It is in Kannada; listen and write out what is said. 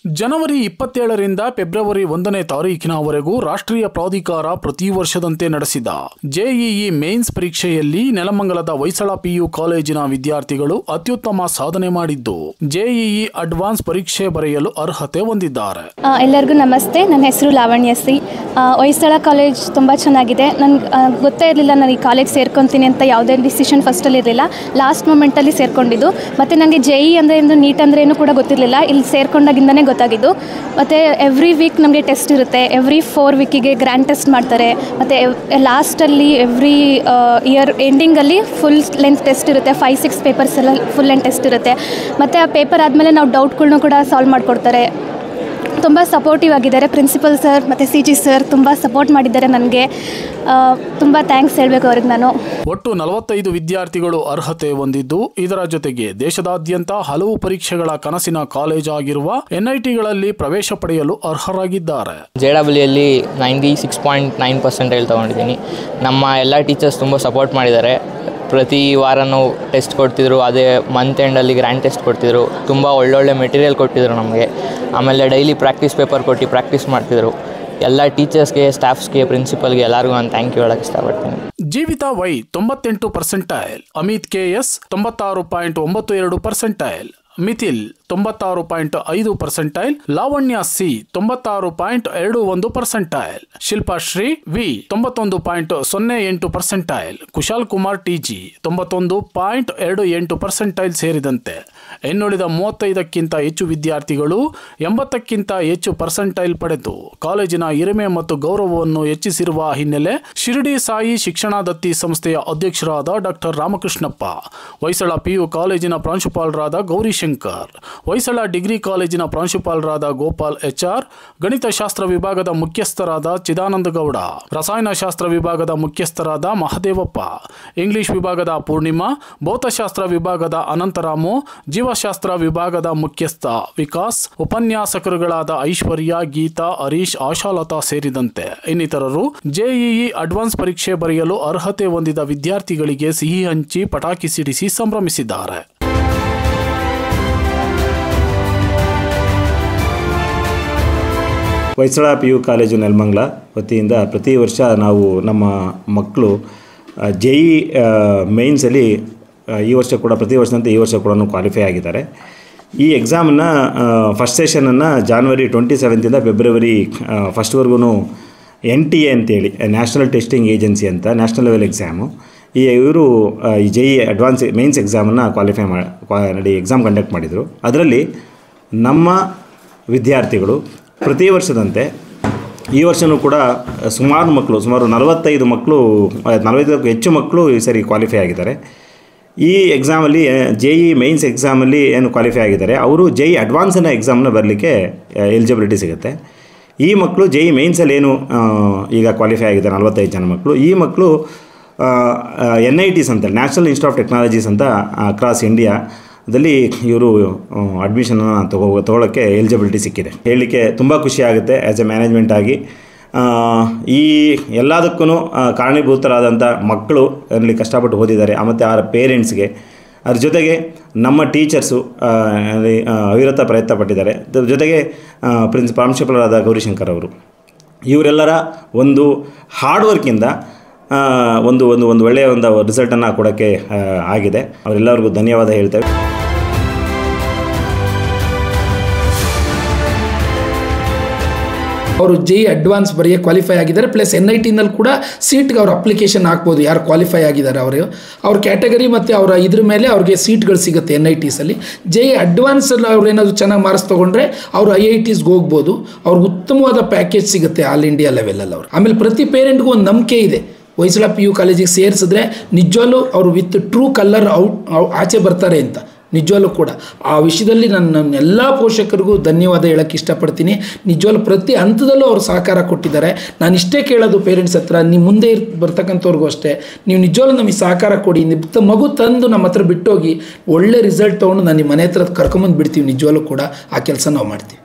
ಜನವರಿ 27ರಿಂದ ಫೆಬ್ರವರಿ 1ನೇ ತಾರೀಖಿನವರೆಗೂ ರಾಷ್ಟ್ರೀಯ ಪ್ರಾಧಿಕಾರ ಪ್ರತಿ ವರ್ಷದಂತೆ ನಡೆಸಿದ ಜೆಇಇ ಮೇನ್ಸ್ ಪರೀಕ್ಷೆಯಲ್ಲಿ ನೆಲಮಂಗಲದ ಹೊಯ್ಸಳ ಪಿಯು ಕಾಲೇಜಿನ ವಿದ್ಯಾರ್ಥಿಗಳು ಅತ್ಯುತ್ತಮ ಸಾಧನೆ ಮಾಡಿದ್ದು ಜೆಇಇ ಅಡ್ವಾನ್ಸ್ ಪರೀಕ್ಷೆ ಬರೆಯಲು ಅರ್ಹತೆ ಹೊಂದಿದ್ದಾರೆ. ಎಲ್ಲರಿಗೂ ನಮಸ್ತೆ. ನನ್ನ ಹೆಸರು ಲಾವಣ್ಯ ಸಿ. ಹೊಯ್ಸಳ ಕಾಲೇಜ್ ತುಂಬ ಚೆನ್ನಾಗಿದೆ. ನನಗೆ ಗೊತ್ತೇ ಇರಲಿಲ್ಲ ನಾನು ಈ ಕಾಲೇಜ್ ಸೇರ್ಕೊತೀನಿ ಅಂತ. ಯಾವುದೇ ಡಿಸಿಷನ್ ಫಸ್ಟಲ್ಲಿ ಇರಲಿಲ್ಲ, ಲಾಸ್ಟ್ ಮೂಮೆಂಟಲ್ಲಿ ಸೇರ್ಕೊಂಡಿದ್ದು. ಮತ್ತು ನನಗೆ ಜೆಇ ಅಂದರೆ ಏನು, ನೀಟ್ ಅಂದರೆ ಏನು ಕೂಡ ಗೊತ್ತಿರಲಿಲ್ಲ. ಇಲ್ಲಿ ಸೇರ್ಕೊಂಡಾಗಿಂದನೇ ಗೊತ್ತಾಗಿದ್ದು. ಮತ್ತು ಎವ್ರಿ ವೀಕ್ ನಮಗೆ ಟೆಸ್ಟ್ ಇರುತ್ತೆ. ಎವ್ರಿ 4 ವೀಕಿಗೆ ಗ್ರ್ಯಾಂಡ್ ಟೆಸ್ಟ್ ಮಾಡ್ತಾರೆ. ಮತ್ತು ಲಾಸ್ಟಲ್ಲಿ ಎವ್ರಿ ಇಯರ್ ಎಂಡಿಂಗಲ್ಲಿ ಫುಲ್ ಲೆಂತ್ ಟೆಸ್ಟ್ ಇರುತ್ತೆ. 5-6 ಪೇಪರ್ಸ್ ಎಲ್ಲ ಫುಲ್ ಲೆಂತ್ ಟೆಸ್ಟ್ ಇರುತ್ತೆ. ಮತ್ತು ಆ ಪೇಪರ್ ಆದಮೇಲೆ ನಾವು ಡೌಟ್ಗಳ್ನೂ ಕೂಡ ಸಾಲ್ವ್ ಮಾಡಿಕೊಡ್ತಾರೆ. ತುಂಬ ಸಪೋರ್ಟಿವ್ ಆಗಿದ್ದಾರೆ ಪ್ರಿನ್ಸಿಪಲ್ ಸರ್ ಮತ್ತು CG ಸರ್. ತುಂಬ ಸಪೋರ್ಟ್ ಮಾಡಿದ್ದಾರೆ ನನಗೆ. ತುಂಬ ಥ್ಯಾಂಕ್ಸ್ ಹೇಳಬೇಕು ಅವ್ರಿಗೆ ನಾನು. ಒಟ್ಟು 45 ವಿದ್ಯಾರ್ಥಿಗಳು ಅರ್ಹತೆ ಹೊಂದಿದ್ದು, ಇದರ ಜೊತೆಗೆ ದೇಶದಾದ್ಯಂತ ಹಲವು ಪರೀಕ್ಷೆಗಳ ಕನಸಿನ ಕಾಲೇಜ್ ಆಗಿರುವ NITಗಳಲ್ಲಿ ಪ್ರವೇಶ ಪಡೆಯಲು ಅರ್ಹರಾಗಿದ್ದಾರೆ. JEEಯಲ್ಲಿ 96.9% ತಗೊಂಡಿದ್ದೀನಿ. ನಮ್ಮ ಎಲ್ಲ ಟೀಚರ್ಸ್ ತುಂಬ ಸಪೋರ್ಟ್ ಮಾಡಿದ್ದಾರೆ. ಪ್ರತಿ ವಾರನೂ ಟೆಸ್ಟ್ ಕೊಡ್ತಿದ್ರು. ಅದೇ ಮಂತ್ ಎಂಡಲ್ಲಿ ಗ್ರ್ಯಾಂಡ್ ಟೆಸ್ಟ್ ಕೊಡ್ತಿದ್ರು. ತುಂಬ ಒಳ್ಳೊಳ್ಳೆ ಮೆಟೀರಿಯಲ್ ಕೊಟ್ಟಿದ್ರು ನಮಗೆ. ಆಮೇಲೆ ಡೈಲಿ ಪ್ರಾಕ್ಟೀಸ್ ಪೇಪರ್ ಕೊಟ್ಟು ಪ್ರಾಕ್ಟೀಸ್ ಮಾಡ್ತಿದ್ರು. ಎಲ್ಲ ಟೀಚರ್ಸ್ಗೆ, ಸ್ಟಾಫ್ಸ್ಗೆ, ಪ್ರಿನ್ಸಿಪಲ್ಗೆ ಎಲ್ಲರಿಗೂ ನಾನು ಥ್ಯಾಂಕ್ ಯು ಹೇಳಕ್ಕೆ ಇಷ್ಟಪಡ್ತೀನಿ. Jeevitha Y 98%, Amit KS 96.92%, Mithil 96.5%, Lavanya C 96.21%, Shilpa Shree V 91.08%, Kushal Kumar TG 91.28% ಸೇರಿದಂತೆ ಇನ್ನುಳಿದ 35ಕ್ಕಿಂತ ಹೆಚ್ಚು ವಿದ್ಯಾರ್ಥಿಗಳು 80ಕ್ಕಿಂತ ಹೆಚ್ಚು ಪರ್ಸೆಂಟೈಲ್ ಪಡೆದು ಕಾಲೇಜಿನ ಹಿರಿಮೆ ಮತ್ತು ಗೌರವವನ್ನು ಹೆಚ್ಚಿಸಿರುವ ಹಿನ್ನೆಲೆ ಶಿರಡಿ ಸಾಯಿ ಶಿಕ್ಷಣದತ್ತಿ ಸಂಸ್ಥೆಯ ಅಧ್ಯಕ್ಷರಾದ ಡಾಕ್ಟರ್ ರಾಮಕೃಷ್ಣಪ್ಪ, ಹೊಯ್ಸಳ PU ಕಾಲೇಜಿನ ಪ್ರಾಂಶುಪಾಲರಾದ ಗೌರಿಶಂಕರ್, ಹೊಯ್ಸಳ ಡಿಗ್ರಿ ಕಾಲೇಜಿನ ಪ್ರಾಂಶುಪಾಲರಾದ ಗೋಪಾಲ್ HR, ಗಣಿತಶಾಸ್ತ್ರ ವಿಭಾಗದ ಮುಖ್ಯಸ್ಥರಾದ ಚಿದಾನಂದ ಗೌಡ, ರಸಾಯನಶಾಸ್ತ್ರ ವಿಭಾಗದ ಮುಖ್ಯಸ್ಥರಾದ ಮಹದೇವಪ್ಪ, ಇಂಗ್ಲಿಷ್ ವಿಭಾಗದ ಪೂರ್ಣಿಮಾ, ಭೌತಶಾಸ್ತ್ರ ವಿಭಾಗದ ಅನಂತರಾಮು, ಜೀವಶಾಸ್ತ್ರ ವಿಭಾಗದ ಮುಖ್ಯಸ್ಥ ವಿಕಾಸ್, ಉಪನ್ಯಾಸಕರುಗಳಾದ ಐಶ್ವರ್ಯ, ಗೀತಾ, ಹರೀಶ್, ಆಶಾಲತಾ ಸೇರಿದಂತೆ ಇನ್ನಿತರರು ಜೆಇಇ ಅಡ್ವಾನ್ಸ್ ಪರೀಕ್ಷೆ ಬರೆಯಲು ಅರ್ಹತೆ ಹೊಂದಿದ ವಿದ್ಯಾರ್ಥಿಗಳಿಗೆ ಸಿಹಿ ಹಂಚಿ ಪಟಾಕಿ ಸಿಡಿಸಿ ಸಂಭ್ರಮಿಸಿದ್ದಾರೆ. ಹೊಯ್ಸಳ PU ಕಾಲೇಜು ನೆಲಮಂಗಲ ವತಿಯಿಂದ ಪ್ರತಿ ವರ್ಷ ನಾವು ನಮ್ಮ ಮಕ್ಕಳು JEE ಮೇನ್ಸಲ್ಲಿ ಈ ವರ್ಷ ಕೂಡ ಪ್ರತಿ ವರ್ಷದಂತೆ ಈ ವರ್ಷ ಕೂಡ ಕ್ವಾಲಿಫೈ ಆಗಿದ್ದಾರೆ. ಈ ಎಕ್ಸಾಮನ್ನು ಫಸ್ಟ್ ಸೆಷನನ್ನು ಜಾನ್ವರಿ 27ರಿಂದ ಫೆಬ್ರವರಿ 1ವರೆಗೂ NTA ಅಂತೇಳಿ ನ್ಯಾಷನಲ್ ಟೆಸ್ಟಿಂಗ್ ಏಜೆನ್ಸಿ ಅಂತ ನ್ಯಾಷನಲ್ ಲೆವೆಲ್ ಎಕ್ಸಾಮು, ಇವರು ಈ JEE ಅಡ್ವಾನ್ಸ್ ಮೇನ್ಸ್ ಎಕ್ಸಾಮನ್ನು ಕ್ವಾಲಿಫೈ ಎಕ್ಸಾಮ್ ಕಂಡಕ್ಟ್ ಮಾಡಿದರು. ಅದರಲ್ಲಿ ನಮ್ಮ ವಿದ್ಯಾರ್ಥಿಗಳು ಪ್ರತಿ ವರ್ಷದಂತೆ ಈ ವರ್ಷವೂ ಕೂಡ ಸುಮಾರು 45 ಮಕ್ಕಳು 45ಕ್ಕೂ ಹೆಚ್ಚು ಮಕ್ಕಳು ಈ ಸರಿ ಕ್ವಾಲಿಫೈ ಆಗಿದ್ದಾರೆ. ಈ ಎಕ್ಸಾಮಲ್ಲಿ JEE ಮೇನ್ಸ್ ಎಕ್ಸಾಮಲ್ಲಿ ಏನು ಕ್ವಾಲಿಫೈ ಆಗಿದ್ದಾರೆ ಅವರು JEE ಅಡ್ವಾನ್ಸನ್ನ ಎಕ್ಸಾಮನ್ನ ಬರಲಿಕ್ಕೆ ಎಲಿಜಿಬಿಲಿಟಿ ಸಿಗುತ್ತೆ. ಈ ಮಕ್ಕಳು JEE ಮೇನ್ಸಲ್ಲಿ ಏನು ಈಗ ಕ್ವಾಲಿಫೈ ಆಗಿದ್ದಾರೆ 45 ಜನ ಮಕ್ಕಳು, ಈ ಮಕ್ಕಳು NITs ಅಂತ ನ್ಯಾಷನಲ್ ಇನ್ಸ್ಟಿಟ್ಯೂಟ್ ಆಫ್ ಟೆಕ್ನಾಲಜೀಸ್ ಅಂತ ಅಕ್ರಾಸ್ ಇಂಡಿಯಾದಲ್ಲಿ ಇವರು ಅಡ್ಮಿಷನನ್ನು ತೊಗೊಳ್ಳೋಕ್ಕೆ ಎಲಿಜಿಬಿಲಿಟಿ ಸಿಕ್ಕಿದೆ. ಹೇಳಲಿಕ್ಕೆ ತುಂಬ ಖುಷಿ ಆಗುತ್ತೆ ಆ್ಯಸ್ ಎ ಮ್ಯಾನೇಜ್ಮೆಂಟ್ ಆಗಿ. ಈ ಎಲ್ಲದಕ್ಕೂ ಕಾರಣೀಭೂತರಾದಂಥ ಮಕ್ಕಳು ಅಲ್ಲಿ ಕಷ್ಟಪಟ್ಟು ಓದಿದ್ದಾರೆ, ಮತ್ತು ಅವರ ಪೇರೆಂಟ್ಸ್ಗೆ, ಅದ್ರ ಜೊತೆಗೆ ನಮ್ಮ ಟೀಚರ್ಸು ಅವಿರತ ಪ್ರಯತ್ನ ಪಟ್ಟಿದ್ದಾರೆ. ಜೊತೆಗೆ ಪ್ರಾಂಶುಪಾಲರಾದ ಗೌರಿಶಂಕರ್ ಅವರು, ಇವರೆಲ್ಲರ ಒಂದು ಹಾರ್ಡ್ ವರ್ಕಿಂದ ಒಂದು ಒಳ್ಳೆಯ ಒಂದು ರಿಸಲ್ಟನ್ನು ಕೊಡೋಕ್ಕೆ ಆಗಿದೆ. ಅವರೆಲ್ಲರಿಗೂ ಧನ್ಯವಾದ ಹೇಳ್ತೇವೆ. ಅವರು JEE ಅಡ್ವಾನ್ಸ್ ಬರೆಯ ಕ್ವಾಲಿಫೈ ಆಗಿದ್ದಾರೆ. ಪ್ಲಸ್ NITನಲ್ಲಿ ಕೂಡ ಸೀಟ್ಗೆ ಅವ್ರು ಅಪ್ಲಿಕೇಶನ್ ಹಾಕ್ಬೋದು. ಯಾರು ಕ್ವಾಲಿಫೈ ಆಗಿದ್ದಾರೆ ಅವ್ರ ಕ್ಯಾಟಗರಿ ಮತ್ತು ಅವರ ಇದ್ರ ಮೇಲೆ ಅವ್ರಿಗೆ ಸೀಟ್ಗಳು ಸಿಗುತ್ತೆ NITಸಲ್ಲಿ. JEE ಅಡ್ವಾನ್ಸಲ್ಲಿ ಅವ್ರು ಏನಾದರೂ ಚೆನ್ನಾಗಿ ಮಾರ್ಕ್ಸ್ ತೊಗೊಂಡ್ರೆ ಅವರು IITಸ್ಗೆ ಹೋಗ್ಬೋದು. ಅವ್ರಿಗೆ ಉತ್ತಮವಾದ ಪ್ಯಾಕೇಜ್ ಸಿಗುತ್ತೆ ಆಲ್ ಇಂಡಿಯಾ ಲೆವೆಲಲ್ಲಿ ಅವರು. ಆಮೇಲೆ ಪ್ರತಿ ಪೇರೆಂಟ್ಗೂ ಒಂದು ನಂಬಿಕೆ ಇದೆ, ಹೊಯ್ಸಳ PU ಕಾಲೇಜಿಗೆ ಸೇರಿಸಿದ್ರೆ ನಿಜವಾಗ್ಲೂ ಅವರು ವಿತ್ ಟ್ರೂ ಕಲರ್ ಆಚೆ ಬರ್ತಾರೆ ಅಂತ. ನಿಜವಾಗ್ಲೂ ಕೂಡ ಆ ವಿಷಯದಲ್ಲಿ ನನ್ನ ಎಲ್ಲ ಪೋಷಕರಿಗೂ ಧನ್ಯವಾದ ಹೇಳೋಕ್ಕೆ ಇಷ್ಟಪಡ್ತೀನಿ. ನಿಜವಾಗ್ಲೂ ಪ್ರತಿ ಹಂತದಲ್ಲೂ ಅವರು ಸಹಕಾರ ಕೊಟ್ಟಿದ್ದಾರೆ. ನಾನು ಇಷ್ಟೇ ಕೇಳೋದು ಪೇರೆಂಟ್ಸ್ ಹತ್ರ, ನೀವು ಮುಂದೆ ಬರ್ತಕ್ಕಂಥವ್ರಿಗೂ ಅಷ್ಟೇ, ನೀವು ನಿಜವಾಗ್ಲೂ ನಮಗೆ ಸಹಕಾರ ಕೊಡಿ. ಮಗು ತಂದು ನಮ್ಮ ಹತ್ರ ಬಿಟ್ಟೋಗಿ ಒಳ್ಳೆ ರಿಸಲ್ಟ್ ತೊಗೊಂಡು ನಾನು ನಿಮ್ಮ ಮನೆ ಹತ್ರ ಕರ್ಕೊಂಬಂದು ಬಿಡ್ತೀವಿ. ನಿಜವಾಗ್ಲೂ ಕೂಡ ಆ ಕೆಲಸ ನಾವು ಮಾಡ್ತೀವಿ.